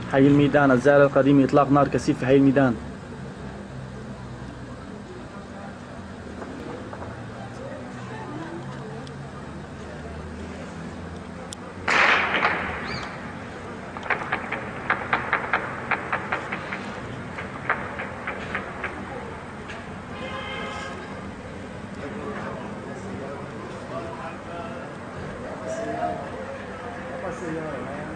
حي الميدان، الزائر القديم، إطلاق نار كثيف في حي الميدان. Passeio,